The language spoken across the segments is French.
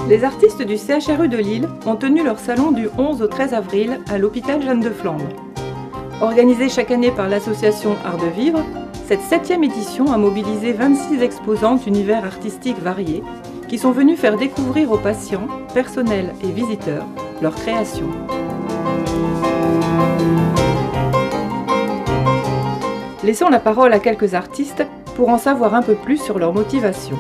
Les artistes du CHRU de Lille ont tenu leur salon du 11 au 13 avril à l'hôpital Jeanne de Flandre. Organisée chaque année par l'association Art de Vivre, cette 7e édition a mobilisé 26 exposants d'univers artistiques variés qui sont venus faire découvrir aux patients, personnels et visiteurs leurs créations. Laissons la parole à quelques artistes pour en savoir un peu plus sur leur motivation.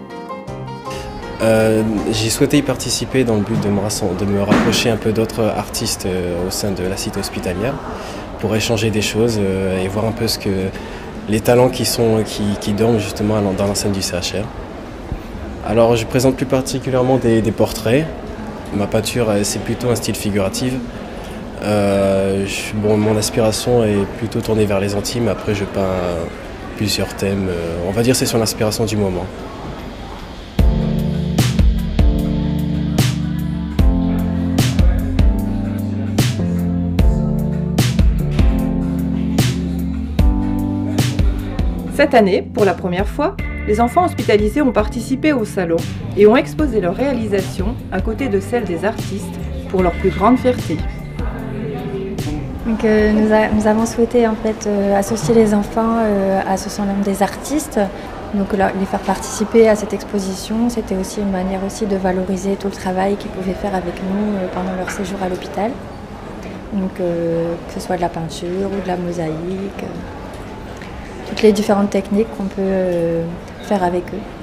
J'ai souhaité y participer dans le but de me rapprocher un peu d'autres artistes au sein de la cité hospitalière pour échanger des choses et voir un peu les talents qui dorment justement dans l'enceinte du CHR. Alors je présente plus particulièrement des portraits. Ma peinture c'est plutôt un style figuratif. Mon aspiration est plutôt tournée vers les intimes. Après je peins plusieurs thèmes. On va dire c'est sur l'inspiration du moment. Cette année, pour la première fois, les enfants hospitalisés ont participé au salon et ont exposé leurs réalisations à côté de celles des artistes pour leur plus grande fierté. Donc, nous avons souhaité en fait associer les enfants à ce salon des artistes. Donc les faire participer à cette exposition, c'était aussi une manière aussi de valoriser tout le travail qu'ils pouvaient faire avec nous pendant leur séjour à l'hôpital. Donc que ce soit de la peinture ou de la mosaïque. Toutes les différentes techniques qu'on peut faire avec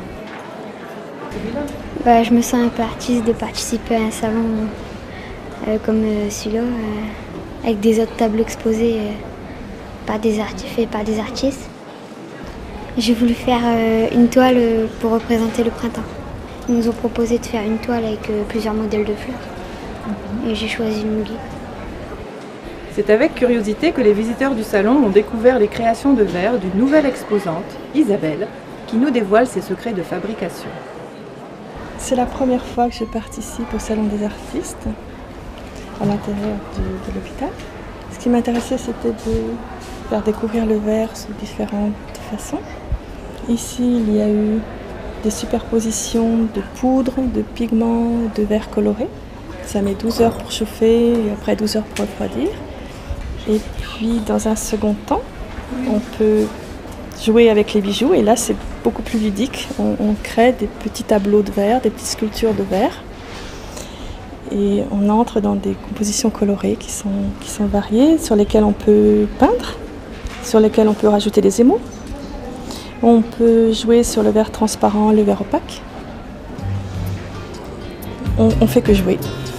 eux. Je me sens un peu artiste de participer à un salon comme celui-là, avec des autres tableaux exposés faits par des artistes. J'ai voulu faire une toile pour représenter le printemps. Ils nous ont proposé de faire une toile avec plusieurs modèles de fleurs. Et j'ai choisi une muguet. C'est avec curiosité que les visiteurs du salon ont découvert les créations de verre d'une nouvelle exposante, Isabelle, qui nous dévoile ses secrets de fabrication. C'est la première fois que je participe au salon des artistes à l'intérieur de l'hôpital. Ce qui m'intéressait, c'était de faire découvrir le verre sous différentes façons. Ici, il y a eu des superpositions de poudre, de pigments, de verre coloré. Ça met 12 heures pour chauffer et après 12 heures pour refroidir. Et puis, dans un second temps, on peut jouer avec les bijoux. Et là, c'est beaucoup plus ludique. On crée des petits tableaux de verre, des petites sculptures de verre. Et on entre dans des compositions colorées qui sont variées, sur lesquelles on peut peindre, sur lesquelles on peut rajouter des émaux. On peut jouer sur le verre transparent, le verre opaque. On fait que jouer.